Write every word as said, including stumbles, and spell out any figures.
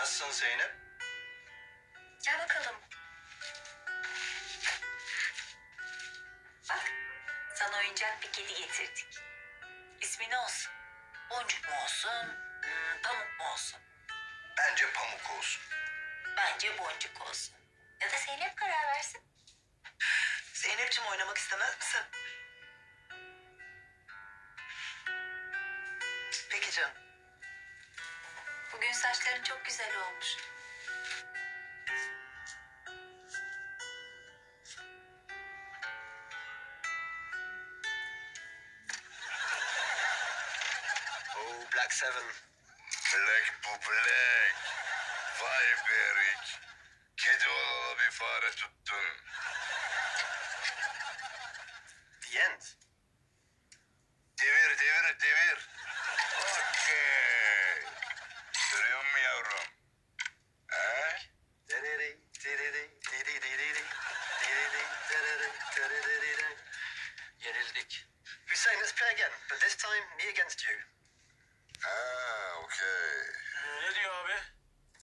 Nasılsın Zeynep? Gel bakalım. Bak, sana oyuncak bir kedi getirdik. İsmi ne olsun? Boncuk mu olsun, hmm, pamuk mu olsun? Bence Pamuk olsun. Bence boncuk olsun. Ya da Zeynep karar versin. Zeynep'ciğim oynamak istemez misin? Peki canım. Bugün saçların çok güzel olmuş. Oh Black Seven. Black bu Black. Vay be Rick. Kedi olalı bir fare tuttun. The end. Devir devir devir. Okey. Görüyor musun yavrum? Ha? Derere, derere, derere, derere, derere, derere, derere. Yenildik. Hüseyin, let's play again, but this time me against you. Ha, okey. Ne diyor abi?